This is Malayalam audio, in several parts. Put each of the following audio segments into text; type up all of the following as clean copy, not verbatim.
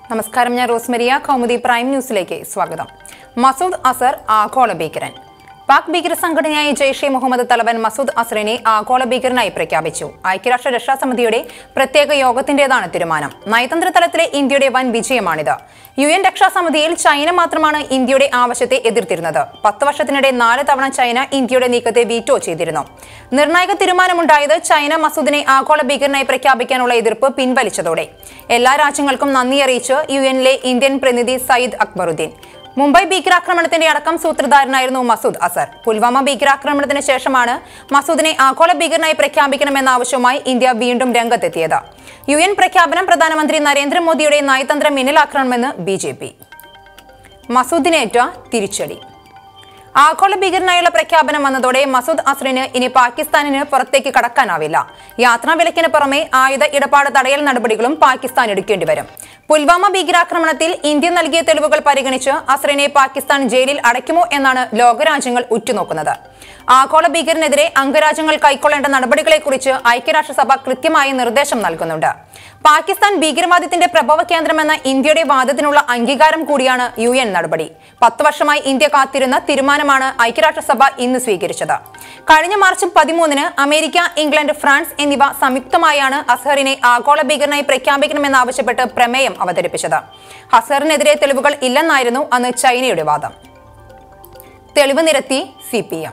നമസ്കാരം, ഞാൻ റോസ്മരിയ. കൗമുദി പ്രൈം ന്യൂസിലേക്ക് സ്വാഗതം. മസൂദ് അസർ ആഗോള ഭീകരൻ. പാക് ഭീകര സംഘടനയായ ജെയ്ഷെ മുഹമ്മദ് തലവൻ മസൂദ് അസറിനെ ആഗോള ഭീകരനായി പ്രഖ്യാപിച്ചു. ഐക്യരാഷ്ട്ര രക്ഷാസമിതിയുടെ പ്രത്യേക യോഗത്തിന്റേതാണ് തീരുമാനം. നയതന്ത്ര തലത്തിലെ ഇന്ത്യയുടെ വൻ വിജയമാണിത്. UN രക്ഷാസമിതിയിൽ ചൈന മാത്രമാണ് ഇന്ത്യയുടെ ആവശ്യത്തെ എതിർത്തിരുന്നത്. 10 വർഷത്തിനിടെ 4 തവണ ചൈന ഇന്ത്യയുടെ നീക്കത്തെ വീറ്റോ ചെയ്തിരുന്നു. നിർണായക തീരുമാനമുണ്ടായത് ചൈന മസൂദിനെ ആഗോള ഭീകരനായി പ്രഖ്യാപിക്കാനുള്ള എതിർപ്പ് പിൻവലിച്ചതോടെ. എല്ലാ രാജ്യങ്ങൾക്കും നന്ദി അറിയിച്ച് UN-ലെ ഇന്ത്യൻ പ്രതിനിധി സയ്യിദ് അക്ബറുദ്ദീൻ. മുംബൈ ഭീകരാക്രമണത്തിന്റെ അടക്കം സൂത്രധാരനായിരുന്നു മസൂദ് അസർ. പുൽവാമ ഭീകരാക്രമണത്തിന് ശേഷമാണ് മസൂദിനെ ആഗോള ഭീകരനായി പ്രഖ്യാപിക്കണമെന്ന ആവശ്യവുമായി ഇന്ത്യ വീണ്ടും രംഗത്തെത്തിയത്. UN പ്രഖ്യാപനം പ്രധാനമന്ത്രി നരേന്ദ്രമോദിയുടെ നയതന്ത്ര മിന്നലാക്കണമെന്ന് BJP. മസൂദിനേറ്റ തിരിച്ചടി. ആഗോള ഭീകരനായുള്ള പ്രഖ്യാപനം വന്നതോടെ മസൂദ് അസറിന് ഇനി പാകിസ്ഥാനിന് പുറത്തേക്ക് കടക്കാനാവില്ല. യാത്രാ വിലക്കിന് പുറമെ ആയുധ ഇടപാട് തടയൽ നടപടികളും പാകിസ്ഥാൻ എടുക്കേണ്ടി വരും. പുൽവാമ ഭീകരാക്രമണത്തിൽ ഇന്ത്യ നൽകിയ തെളിവുകൾ പരിഗണിച്ച് അസറിനെ പാകിസ്ഥാൻ ജയിലിൽ അടയ്ക്കുമോ എന്നാണ് ലോകരാജ്യങ്ങൾ ഉറ്റുനോക്കുന്നത്. ആഗോള ഭീകരനെതിരെ അംഗരാജ്യങ്ങൾ കൈക്കൊള്ളേണ്ട നടപടികളെക്കുറിച്ച് ഐക്യരാഷ്ട്രസഭ കൃത്യമായി നിർദ്ദേശം നൽകുന്നുണ്ട്. പാകിസ്ഥാൻ ഭീകരവാദത്തിന്റെ പ്രഭവ കേന്ദ്രമെന്ന ഇന്ത്യയുടെ വാദത്തിനുള്ള അംഗീകാരം കൂടിയാണ് UN നടപടി. 10 വർഷമായി ഇന്ത്യ കാത്തിരുന്ന തീരുമാനമാണ് ഐക്യരാഷ്ട്രസഭ ഇന്ന് സ്വീകരിച്ചത്. കഴിഞ്ഞ മാർച്ച് 13-ന് അമേരിക്ക, ഇംഗ്ലണ്ട്, ഫ്രാൻസ് എന്നിവ സംയുക്തമായാണ് അസറിനെ ആഗോള ഭീകരനായി പ്രഖ്യാപിക്കണമെന്നാവശ്യപ്പെട്ട് പ്രമേയം അവതരിപ്പിച്ചത്. അസറിനെതിരെ തെളിവുകൾ ഇല്ലെന്നായിരുന്നു അന്ന് ചൈനയുടെ വാദം. തെളിവ് നിരത്തി CPM.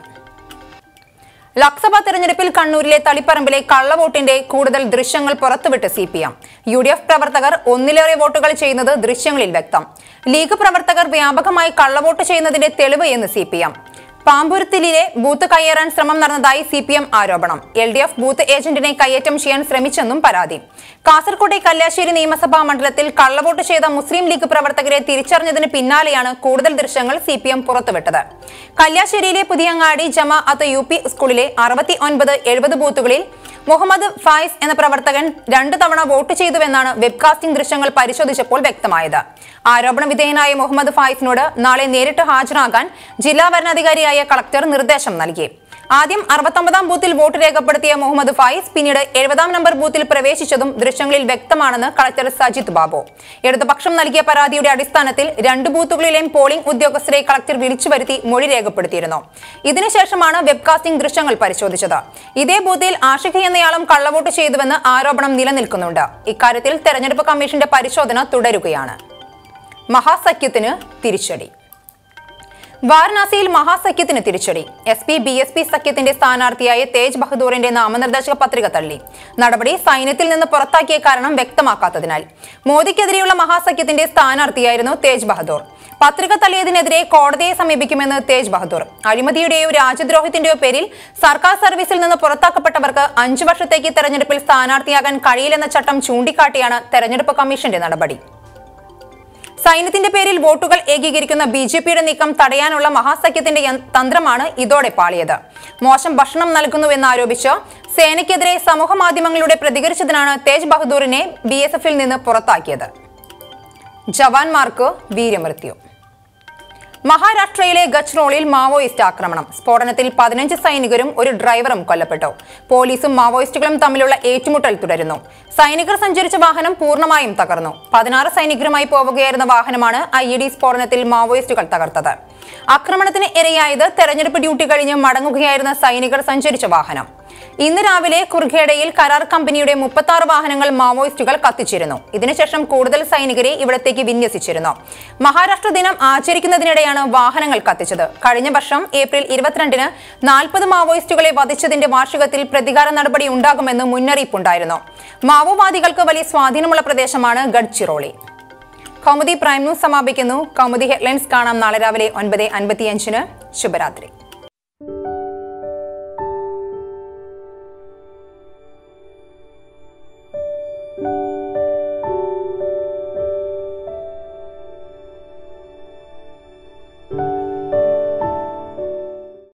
ലോക്സഭാ തെരഞ്ഞെടുപ്പിൽ കണ്ണൂരിലെ തളിപ്പറമ്പിലെ കള്ളവോട്ടിന്റെ കൂടുതൽ ദൃശ്യങ്ങൾ പുറത്തുവിട്ട് CPM. UDF പ്രവർത്തകർ ഒന്നിലേറെ വോട്ടുകൾ ചെയ്യുന്നത് ദൃശ്യങ്ങളിൽ വ്യക്തം. ലീഗ് പ്രവർത്തകർ വ്യാപകമായി കള്ളവോട്ട് ചെയ്യുന്നതിന്റെ തെളിവ് എന്ന് CPM. പാമ്പുരുത്തിലെ ബൂത്ത് കയ്യേറാൻ ശ്രമം നടന്നതായി CPM ആരോപണം. LDF ബൂത്ത് ഏജന്റിനെ കയ്യേറ്റം ചെയ്യാൻ ശ്രമിച്ചെന്നും പരാതി. കാസർകോട്ടെ കല്യാശ്ശേരി നിയമസഭാ മണ്ഡലത്തിൽ കള്ളവോട്ട് ചെയ്ത മുസ്ലിം ലീഗ് പ്രവർത്തകരെ തിരിച്ചറിഞ്ഞതിന് പിന്നാലെയാണ് കൂടുതൽ ദൃശ്യങ്ങൾ CPM പുറത്തുവിട്ടത്. കല്യാശ്ശേരിയിലെ പുതിയങ്ങാടി ജമാഅത്ത് UP സ്കൂളിലെ 69, 70 ബൂത്തുകളിൽ മുഹമ്മദ് ഫായിസ് എന്ന പ്രവർത്തകൻ 2 തവണ വോട്ട് ചെയ്തുവെന്നാണ് വെബ്കാസ്റ്റിംഗ് ദൃശ്യങ്ങൾ പരിശോധിച്ചപ്പോൾ വ്യക്തമായത്. ആരോപണ വിധേയനായ മുഹമ്മദ് ഫായിസിനോട് നാളെ നേരിട്ട് ഹാജരാകാൻ ജില്ലാ വരണാധികാരിയായ കളക്ടർ നിർദ്ദേശം നൽകി. ആദ്യം 69-ാം ബൂത്തിൽ വോട്ട് രേഖപ്പെടുത്തിയ മുഹമ്മദ് ഫായിസ് പിന്നീട് 70-ാം നമ്പർ ബൂത്തിൽ പ്രവേശിച്ചതും ദൃശ്യങ്ങളിൽ വ്യക്തമാണെന്ന് കളക്ടർ സജിത് ബാബു. ഇടതുപക്ഷം നൽകിയ പരാതിയുടെ അടിസ്ഥാനത്തിൽ 2 ബൂത്തുകളിലെയും പോളിംഗ് ഉദ്യോഗസ്ഥരെ കളക്ടർ വിളിച്ചു വരുത്തി മൊഴി രേഖപ്പെടുത്തിയിരുന്നു. ഇതിനുശേഷമാണ് വെബ്കാസ്റ്റിംഗ് ദൃശ്യങ്ങൾ പരിശോധിച്ചത്. ഇതേ ബൂത്തിൽ ആഷിഖ് എന്നയാളും കള്ളവോട്ട് ചെയ്തുവെന്ന് ആരോപണം നിലനിൽക്കുന്നുണ്ട്. ഇക്കാര്യത്തിൽ തെരഞ്ഞെടുപ്പ് കമ്മീഷന്റെ പരിശോധന തുടരുകയാണ്. മഹാസഖ്യത്തിന് തിരിച്ചടി. വാരണാസിയിൽ മഹാസഖ്യത്തിന് തിരിച്ചടി. SP-BSP സഖ്യത്തിന്റെ സ്ഥാനാർത്ഥിയായ തേജ് ബഹദൂറിന്റെ നാമനിർദ്ദേശക പത്രിക തള്ളി. നടപടി സൈന്യത്തിൽ നിന്ന് പുറത്താക്കിയ കാരണം വ്യക്തമാക്കാത്തതിനാൽ. മോദിക്കെതിരെയുള്ള മഹാസഖ്യത്തിന്റെ സ്ഥാനാർത്ഥിയായിരുന്നു തേജ് ബഹദൂർ. പത്രിക തള്ളിയതിനെതിരെ കോടതിയെ സമീപിക്കുമെന്ന് തേജ് ബഹദൂർ. അഴിമതിയുടെയോ രാജ്യദ്രോഹത്തിന്റെയോ പേരിൽ സർക്കാർ സർവീസിൽ നിന്ന് പുറത്താക്കപ്പെട്ടവർക്ക് 5 വർഷത്തേക്ക് തെരഞ്ഞെടുപ്പിൽ സ്ഥാനാർത്ഥിയാകാൻ കഴിയില്ലെന്ന ചട്ടം ചൂണ്ടിക്കാട്ടിയാണ് തെരഞ്ഞെടുപ്പ് കമ്മീഷന്റെ നടപടി. സൈന്യത്തിന്റെ പേരിൽ വോട്ടുകൾ ഏകീകരിക്കുന്ന BJPയുടെ നീക്കം തടയാനുള്ള മഹാസഖ്യത്തിന്റെ തന്ത്രമാണ് ഇതോടെ പാളിയത്. മോശം ഭക്ഷണം നൽകുന്നുവെന്നാരോപിച്ച് സേനയ്ക്കെതിരെ സമൂഹ മാധ്യമങ്ങളിലൂടെ പ്രതികരിച്ചതിനാണ് തേജ് ബഹദൂറിനെ BSF-ൽ നിന്ന് പുറത്താക്കിയത്. ജവാന്മാർക്ക് വീരമൃത്യു. മഹാരാഷ്ട്രയിലെ ഗച്ച്റോളിൽ മാവോയിസ്റ്റ് ആക്രമണം. സ്ഫോടനത്തിൽ 15 സൈനികരും ഒരു ഡ്രൈവറും കൊല്ലപ്പെട്ടു. പോലീസും മാവോയിസ്റ്റുകളും തമ്മിലുള്ള ഏറ്റുമുട്ടൽ തുടരുന്നു. സൈനികർ സഞ്ചരിച്ച വാഹനം പൂർണ്ണമായും തകർന്നു. 16 സൈനികരുമായി പോവുകയായിരുന്ന വാഹനമാണ് IED സ്ഫോടനത്തിൽ മാവോയിസ്റ്റുകൾ തകർത്തത്. ആക്രമണത്തിന് ഇരയായത് തെരഞ്ഞെടുപ്പ് ഡ്യൂട്ടി കഴിഞ്ഞ് മടങ്ങുകയായിരുന്ന സൈനികർ സഞ്ചരിച്ച വാഹനം. ഇന്ന് രാവിലെ കുർഖേഡയിൽ കരാർ കമ്പനിയുടെ 36 വാഹനങ്ങൾ മാവോയിസ്റ്റുകൾ കത്തിച്ചിരുന്നു. ഇതിനുശേഷം കൂടുതൽ സൈനികരെ ഇവിടത്തേക്ക് വിന്യസിച്ചിരുന്നു. മഹാരാഷ്ട്ര ദിനം ആചരിക്കുന്നതിനിടെയാണ് വാഹനങ്ങൾ കത്തിച്ചത്. കഴിഞ്ഞ വർഷം ഏപ്രിൽ 22-ന് 40 മാവോയിസ്റ്റുകളെ വധിച്ചതിന്റെ വാർഷികത്തിൽ പ്രതികാര നടപടി ഉണ്ടാകുമെന്ന് മുന്നറിയിപ്പുണ്ടായിരുന്നു. മാവോവാദികൾക്ക് വലിയ സ്വാധീനമുള്ള പ്രദേശമാണ് ഗഡ്ചിറോളി. കൗമുദി പ്രൈം ന്യൂസ് സമാപിക്കുന്നു. കൗമുദി ഹെഡ്ലൈൻസ് കാണാം നാളെ രാവിലെ 9:55-ന്. ശുഭരാത്രി.